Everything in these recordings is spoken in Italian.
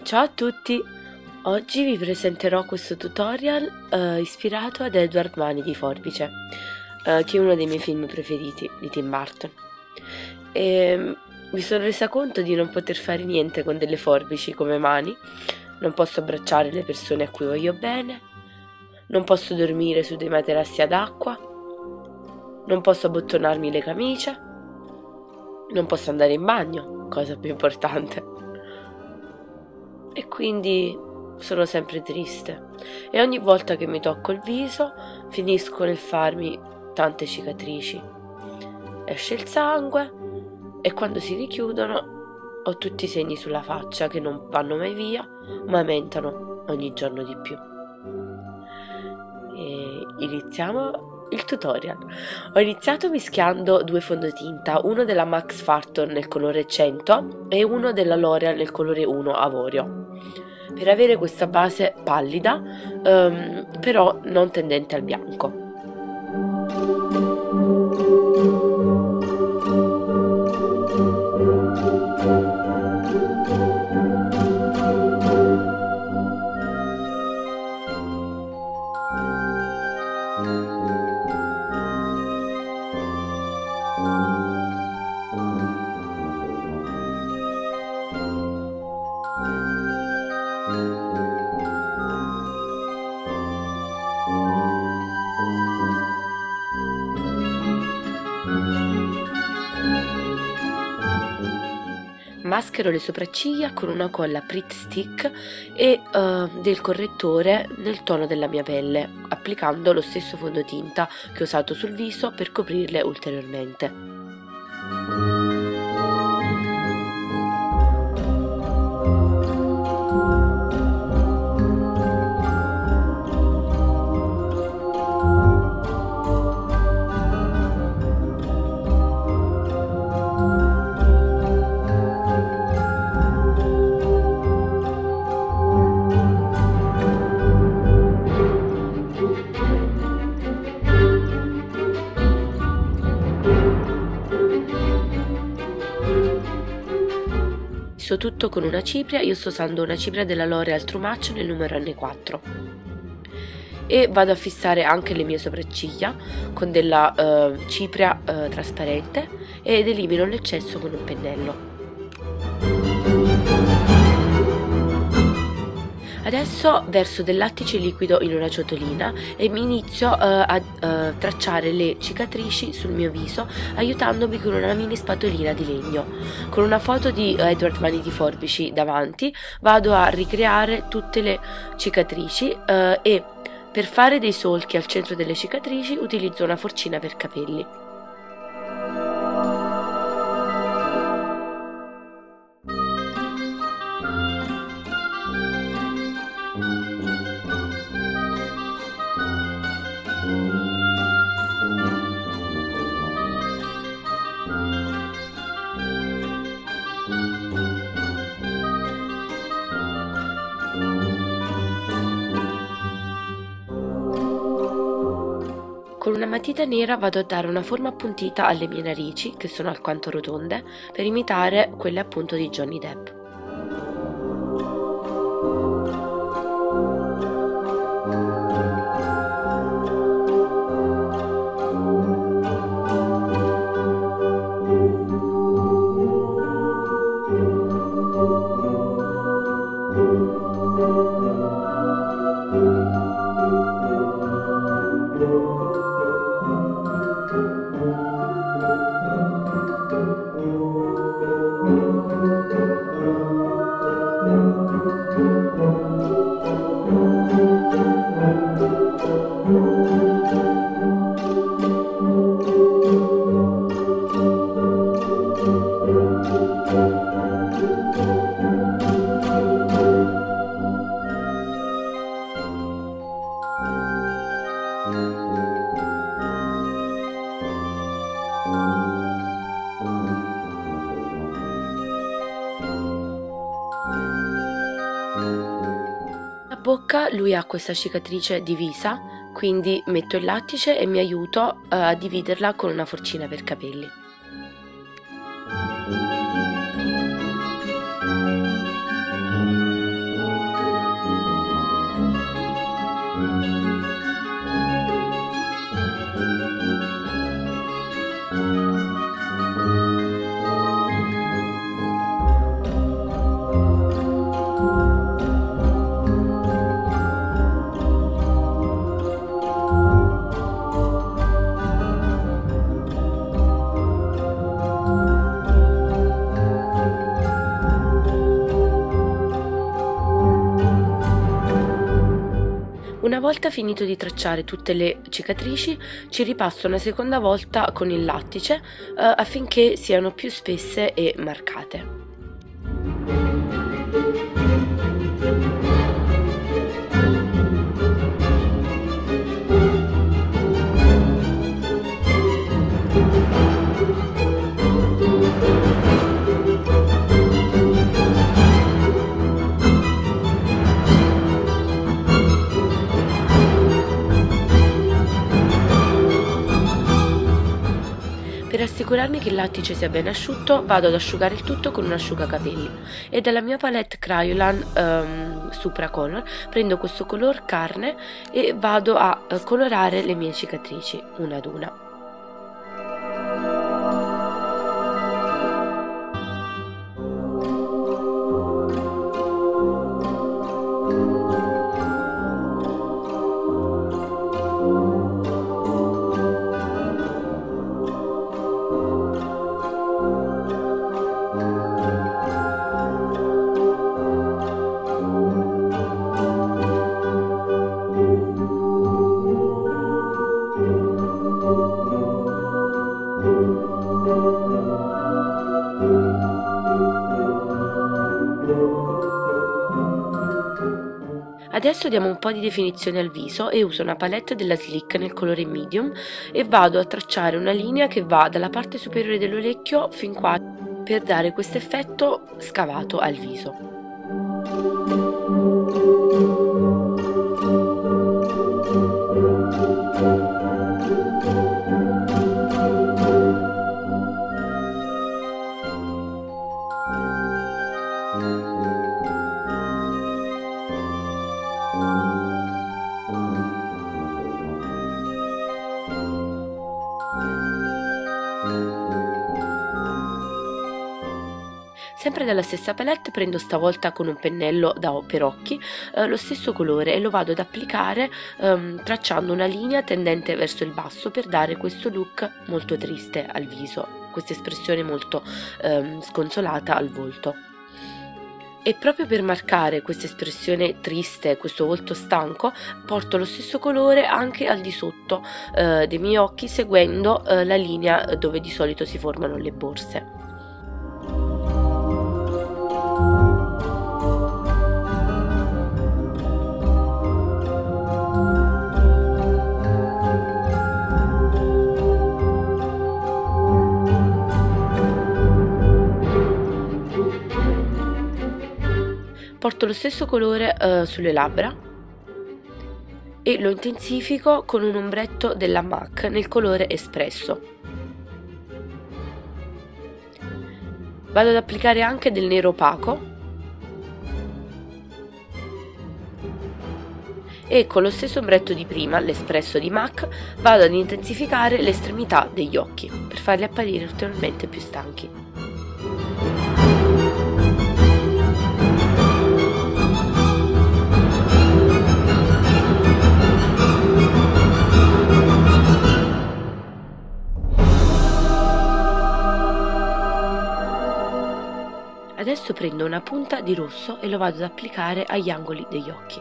Ciao a tutti! Oggi vi presenterò questo tutorial ispirato ad Edward Mani di Forbice, che è uno dei miei film preferiti di Tim Burton. Mi sono resa conto di non poter fare niente con delle forbici come mani, non posso abbracciare le persone a cui voglio bene, non posso dormire su dei materassi ad acqua, non posso abbottonarmi le camicie, non posso andare in bagno, cosa più importante. E quindi sono sempre triste e ogni volta che mi tocco il viso finisco nel farmi tante cicatrici, esce il sangue e quando si richiudono ho tutti i segni sulla faccia che non vanno mai via ma aumentano ogni giorno di più. E iniziamo il tutorial. Ho iniziato mischiando due fondotinta, uno della Max Factor nel colore 100 e uno della L'Oreal nel colore 1 avorio, per avere questa base pallida però non tendente al bianco. Maschero le sopracciglia con una colla Pritt Stick e del correttore nel tono della mia pelle, applicando lo stesso fondotinta che ho usato sul viso per coprirle ulteriormente. Tutto con una cipria. Io sto usando una cipria della L'Oreal True Match nel numero N4 e vado a fissare anche le mie sopracciglia con della cipria trasparente ed elimino l'eccesso con un pennello. Adesso verso del lattice liquido in una ciotolina e mi inizio a tracciare le cicatrici sul mio viso aiutandomi con una mini spatolina di legno. Con una foto di Edward Mani di Forbici davanti vado a ricreare tutte le cicatrici e per fare dei solchi al centro delle cicatrici utilizzo una forcina per capelli. Con una matita nera vado a dare una forma appuntita alle mie narici, che sono alquanto rotonde, per imitare quelle appunto di Johnny Depp. Bocca lui ha questa cicatrice divisa, quindi metto il lattice e mi aiuto a dividerla con una forcina per capelli. volta finito di tracciare tutte le cicatrici, ci ripasso una seconda volta con il lattice affinché siano più spesse e marcate. Per assicurarmi che il lattice sia ben asciutto, vado ad asciugare il tutto con un asciugacapelli e dalla mia palette Kryolan Supra Color prendo questo color carne e vado a colorare le mie cicatrici una ad una. Adesso diamo un po' di definizione al viso e uso una palette della Sleek nel colore medium e vado a tracciare una linea che va dalla parte superiore dell'orecchio fin qua per dare questo effetto scavato al viso. Sempre dalla stessa palette prendo stavolta con un pennello per occhi lo stesso colore e lo vado ad applicare tracciando una linea tendente verso il basso per dare questo look molto triste al viso, questa espressione molto sconsolata al volto. E proprio per marcare questa espressione triste, questo volto stanco, porto lo stesso colore anche al di sotto dei miei occhi, seguendo la linea dove di solito si formano le borse. Porto lo stesso colore sulle labbra e lo intensifico con un ombretto della MAC nel colore espresso. Vado ad applicare anche del nero opaco e con lo stesso ombretto di prima, l'espresso di MAC, vado ad intensificare l'estremità degli occhi per farli apparire ulteriormente più stanchi. Adesso prendo una punta di rosso e lo vado ad applicare agli angoli degli occhi.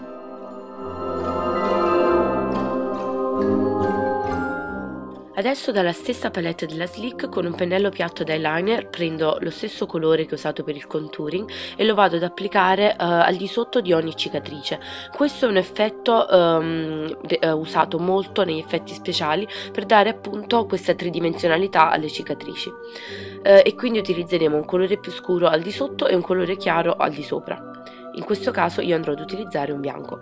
Adesso dalla stessa palette della Sleek con un pennello piatto da eyeliner prendo lo stesso colore che ho usato per il contouring e lo vado ad applicare al di sotto di ogni cicatrice. Questo è un effetto usato molto negli effetti speciali per dare appunto questa tridimensionalità alle cicatrici. E quindi utilizzeremo un colore più scuro al di sotto e un colore chiaro al di sopra. In questo caso io andrò ad utilizzare un bianco.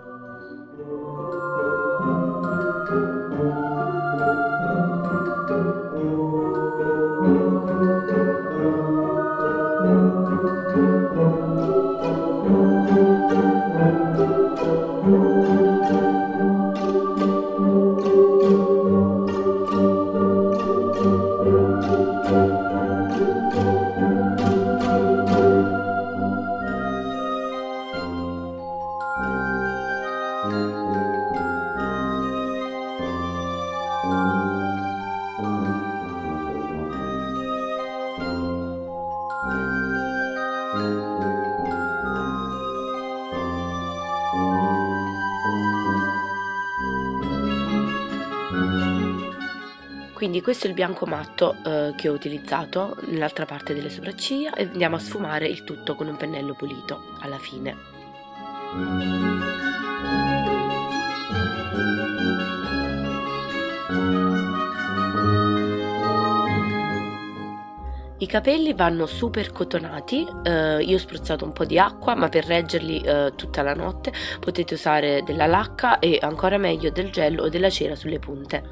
Quindi questo è il bianco matto che ho utilizzato nell'altra parte delle sopracciglia e andiamo a sfumare il tutto con un pennello pulito alla fine. I capelli vanno super cotonati, io ho spruzzato un po' di acqua, ma per reggerli tutta la notte potete usare della lacca e ancora meglio del gel o della cera sulle punte.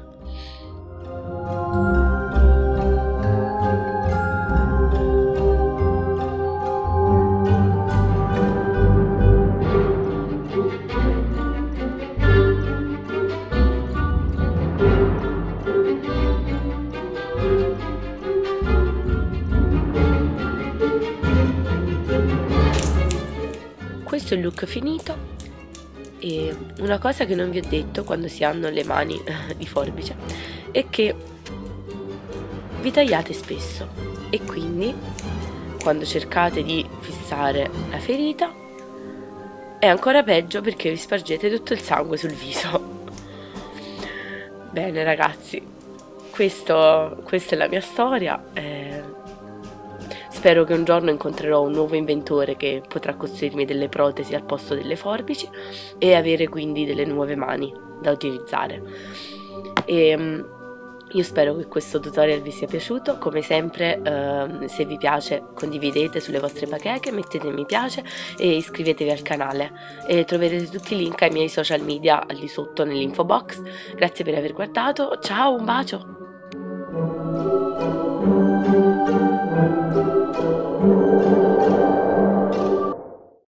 Questo è il look finito e una cosa che non vi ho detto quando si hanno le mani di forbice è che vi tagliate spesso e quindi quando cercate di fissare la ferita è ancora peggio perché vi spargete tutto il sangue sul viso. Bene ragazzi, questa è la mia storia. Spero che un giorno incontrerò un nuovo inventore che potrà costruirmi delle protesi al posto delle forbici e avere quindi delle nuove mani da utilizzare. Io spero che questo tutorial vi sia piaciuto. Come sempre, se vi piace condividete sulle vostre bacheche, mettete mi piace e iscrivetevi al canale e troverete tutti i link ai miei social media lì sotto nell'info box. Grazie per aver guardato, ciao, un bacio!